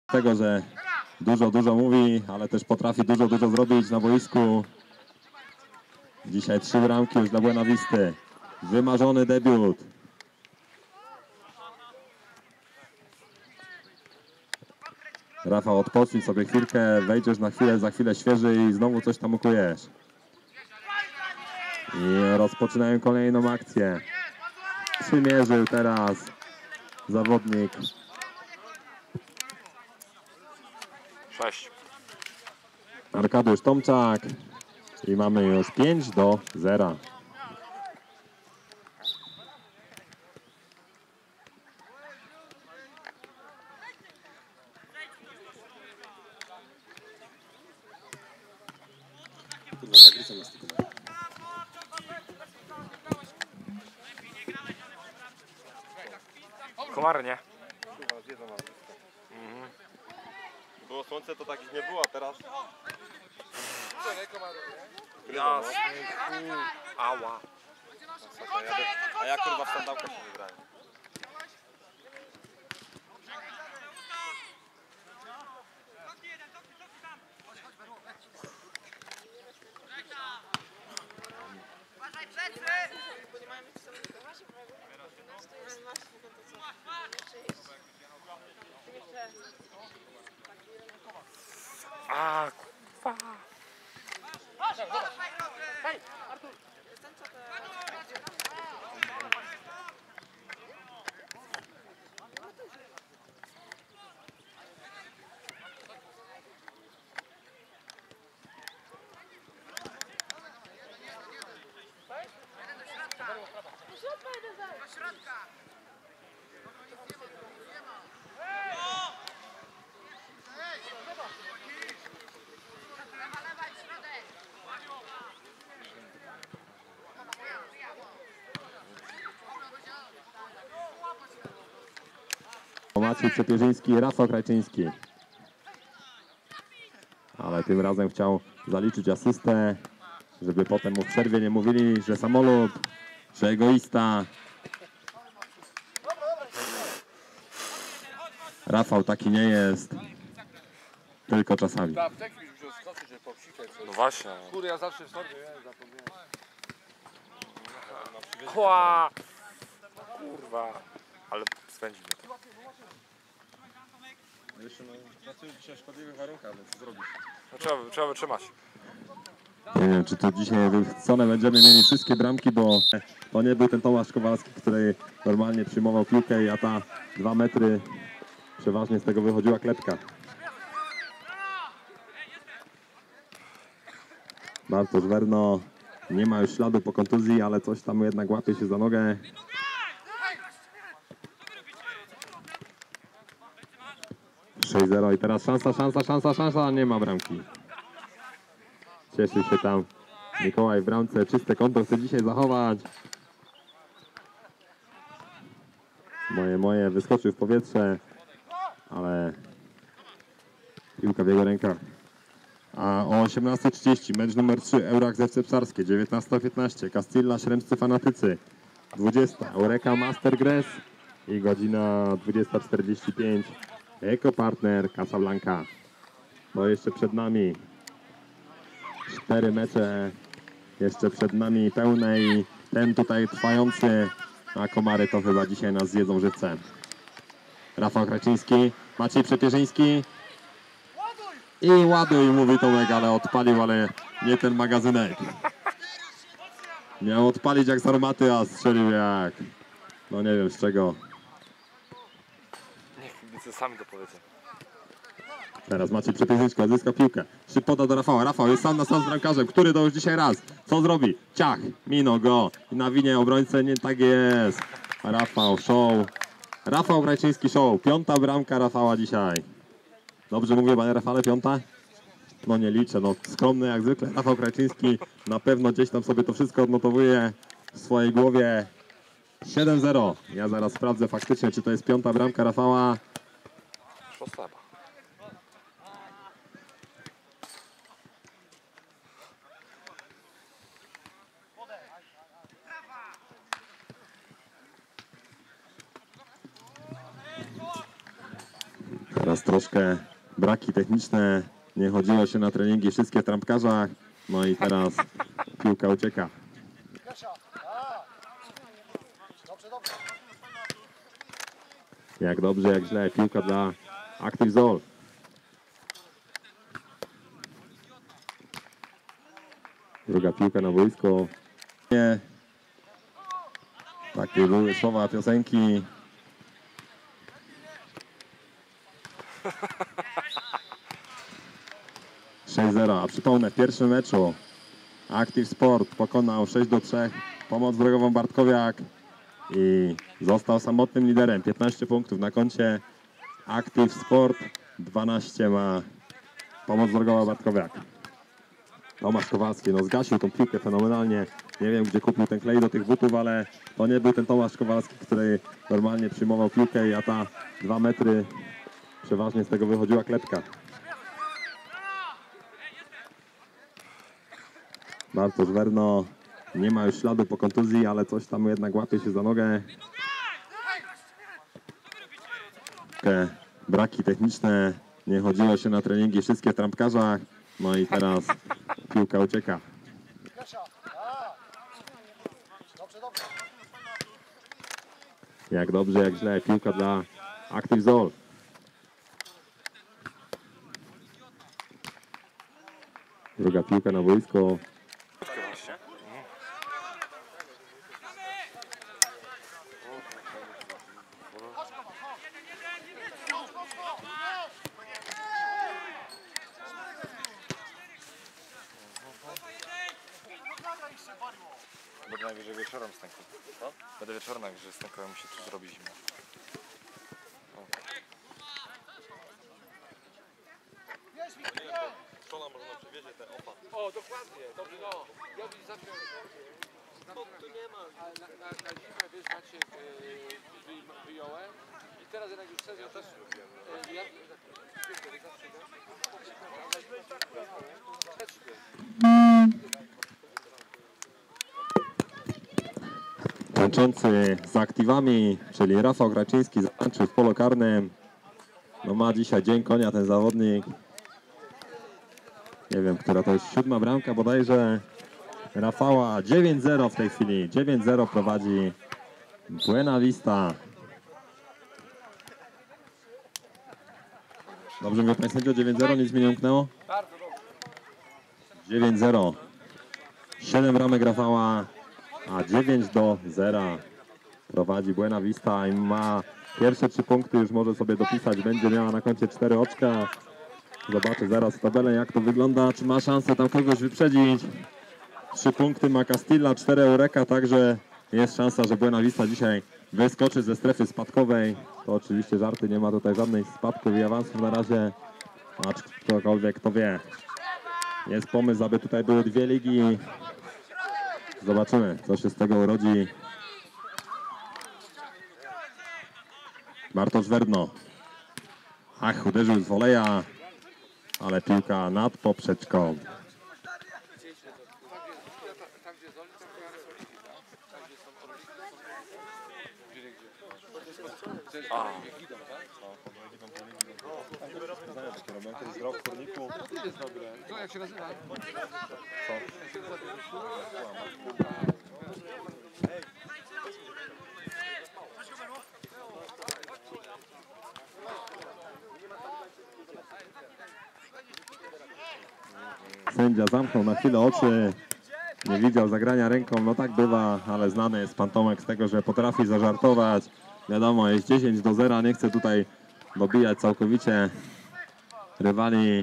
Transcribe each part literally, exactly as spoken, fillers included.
Tego, że dużo, dużo mówi, ale też potrafi dużo, dużo zrobić na boisku. Dzisiaj trzy bramki już dla Buenavisty. Wymarzony debiut. Rafał, odpocznij sobie chwilkę, wejdziesz na chwilę, za chwilę świeży i znowu coś tam ukujesz. I rozpoczynają kolejną akcję. Przymierzył teraz zawodnik. Sześć. Arkadiusz Tomczak. I mamy już pięć do zera. Komary, nie? Mhm. Było słońce, to takich nie było, a teraz... Jasny chuj. Ała. A ja kurwa w sandałkach się wybrałem. A, kurwa. Maciej Przepierzyński i Rafał Krajczyński. Ale tym razem chciał zaliczyć asystę, żeby potem mu w przerwie nie mówili, że samolub, że egoista. Rafał taki nie jest, tylko czasami. No właśnie. Kurde, ja zawsze w sobie, ja zapomniałem. Kła. Kurwa. Ale spędzi mnie to. Jeszcze no, pracuję dzisiaj w szkodliwych warunkach, więc co zrobisz? No, trzeba, trzeba wytrzymać. Nie wiem, czy to dzisiaj wychcone będziemy mieli wszystkie bramki, bo to nie był ten Tomasz Kowalski, który normalnie przyjmował piłkę, a ta dwa metry przeważnie z tego wychodziła klepka. Bartosz Werno nie ma już śladu po kontuzji, ale coś tam jednak łapie się za nogę. sześć zero i teraz szansa, szansa, szansa, szansa, nie ma bramki. Cieszy się tam Mikołaj w bramce, czyste konto chce dzisiaj zachować. Moje, moje wyskoczył w powietrze, ale piłka w jego rękach. A o osiemnasta trzydzieści mecz numer trzy, Eurax F C Psarskie, dziewiętnasta piętnaście, Castilla Śremscy Fanatycy, dwudziesta, Eureka Master Gress i godzina dwudziesta czterdzieści pięć, Eko Partner Casablanca. To jeszcze przed nami cztery mecze, jeszcze przed nami pełne i ten tutaj trwający, a komary to chyba dzisiaj nas zjedzą żywcem. Rafał Kraczyński, Maciej Przepierzyński i ładuj, mówi Tomek, ale odpalił, ale nie ten magazynek. Miał odpalić jak z armaty, a strzelił jak, no nie wiem z czego. Niech kibice sami to powiedzą. Teraz Maciej Przepierzyński odzyska piłkę. Szyb poda do Rafała. Rafał jest sam na sam z bramkarzem. Który to już dzisiaj raz? Co zrobi? Ciach, minął go. I na winie obrońcę nie tak jest. Rafał, show. Rafał Krajczyński, show. Piąta bramka Rafała dzisiaj. Dobrze mówię, panie Rafale, piąta? No nie liczę, no skromny jak zwykle. Rafał Krajczyński na pewno gdzieś tam sobie to wszystko odnotowuje w swojej głowie. siedem zero. Ja zaraz sprawdzę faktycznie, czy to jest piąta bramka Rafała. Szósta. Teraz troszkę braki techniczne, nie chodziło się na treningi, wszystkie w trampkarzach. No i teraz piłka ucieka. Jak dobrze, jak źle, piłka dla Active Zol. Druga piłka na boisko. Nie. Takie były słowa piosenki. sześć zero, a przypomnę, w pierwszym meczu Active Sport pokonał sześć do trzech Pomoc Drogową Bartkowiak i został samotnym liderem. piętnaście punktów na koncie Active Sport, dwanaście ma Pomoc Drogowa Bartkowiak. Tomasz Kowalski, no zgasił tą piłkę fenomenalnie. Nie wiem, gdzie kupił ten klej do tych butów, ale to nie był ten Tomasz Kowalski, który normalnie przyjmował piłkę, a ta dwa metry przeważnie z tego wychodziła klepka. Bartosz Werno nie ma już śladu po kontuzji, ale coś tam jednak łapie się za nogę. Braki techniczne, nie chodziło się na treningi, wszystkie w trampkarzach. No i teraz piłka ucieka. Jak dobrze, jak źle, piłka dla Active Zol. Druga piłka na boisko. Będę najwyżej wieczorem stękał. Co? Będę wieczorem najwyżej stękał, musi tu zrobić zimno. Szkoła może nam przywiezie te opa. O, dokładnie, dobrze, no. Ja bym zawsze... No tu nie ma. Ale na, na, na zimę, wiesz, Maciek, yy, wy, wyjąłem i teraz jednak już sezon też robiłem. Yy, ja, Tańczący z aktywami, czyli Rafał Graczyński, zatańczył w polu karnym. No ma dzisiaj dzień konia ten zawodnik. Nie wiem, która to jest siódma bramka bodajże Rafała. dziewięć zero w tej chwili. dziewięć zero prowadzi Buena Vista. Dobrze mówię, panie sędzio, dziewięć zero, nic mi nie umknęło? bardzo dobrze. dziewięć zero. siedem bramek Rafała, a dziewięć do zera prowadzi Buena Vista i ma pierwsze trzy punkty, już może sobie dopisać, będzie miała na koncie cztery oczka. Zobaczę zaraz tabelę, jak to wygląda, czy ma szansę tam kogoś wyprzedzić. Trzy punkty ma Castilla, cztery Eureka, także jest szansa, że Buena Vista dzisiaj wyskoczy ze strefy spadkowej. To oczywiście żarty, nie ma tutaj żadnej spadków i awansów na razie, acz ktokolwiek kto wie. Jest pomysł, aby tutaj były dwie ligi. Zobaczymy, co się z tego urodzi. Bartosz Werdno. Ach, uderzył z woleja, ale piłka nad poprzeczką. Tam gdzie Zoli, tam gdzie Orliki, tak? Tam gdzie są Orliki, to są... Gdzie, gdzie? A. Gidą, tak? No. To jest dobre. To jak się nazywa? Sędzia zamknął na chwilę oczy. Nie widział zagrania ręką, no tak bywa, ale znany jest pan Tomek z tego, że potrafi zażartować. Wiadomo, jest dziesięć do zera, nie chce tutaj dobijać całkowicie rywali.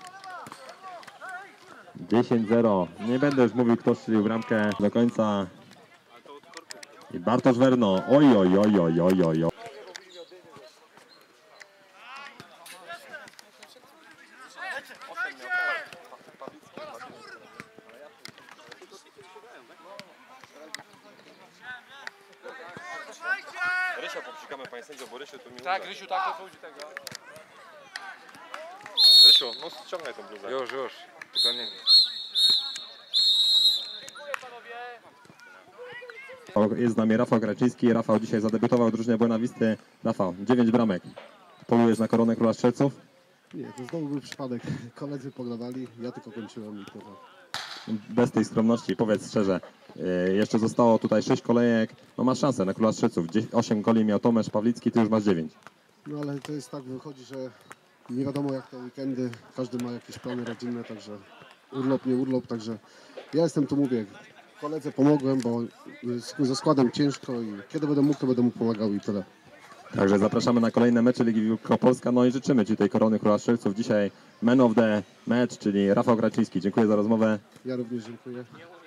dziesięć zero. Nie będę już mówił, kto strzelił bramkę do końca. I Bartosz Werno. Oj, oj, oj, oj, oj, oj, oj. Rysia popsikamy, panie sędzio, bo Rysiu tu mi Tak, Rysiu, tak, to pójdzie tego. Rysiu, no ściągaj tą bluzę. Już, już. Tylko nie... Jest z nami Rafał Graczyński. Rafał dzisiaj zadebiutował w drużynie Buena Visty. Rafał, dziewięć bramek. polujesz na koronę Króla Strzelców? Nie, to znowu był przypadek. Koledzy pograwali, ja tylko kończyłem i tyle. Bez tej skromności, powiedz szczerze, yy, jeszcze zostało tutaj sześć kolejek, no masz szansę na Króla Strzelców. osiem goli miał Tomasz Pawlicki, ty już masz dziewięć. No ale to jest tak, wychodzi, że nie wiadomo jak te weekendy, każdy ma jakieś plany rodzinne, także urlop, nie urlop, także ja jestem tu, mówię, koledze pomogłem, bo z- ze składem ciężko i kiedy będę mógł, to będę mu pomagał i tyle. Także zapraszamy na kolejne mecze Ligi Wielkopolska, no i życzymy Ci tej korony Króla Strzelców. Dzisiaj man of the match, czyli Rafał Graczyński. Dziękuję za rozmowę. Ja również dziękuję.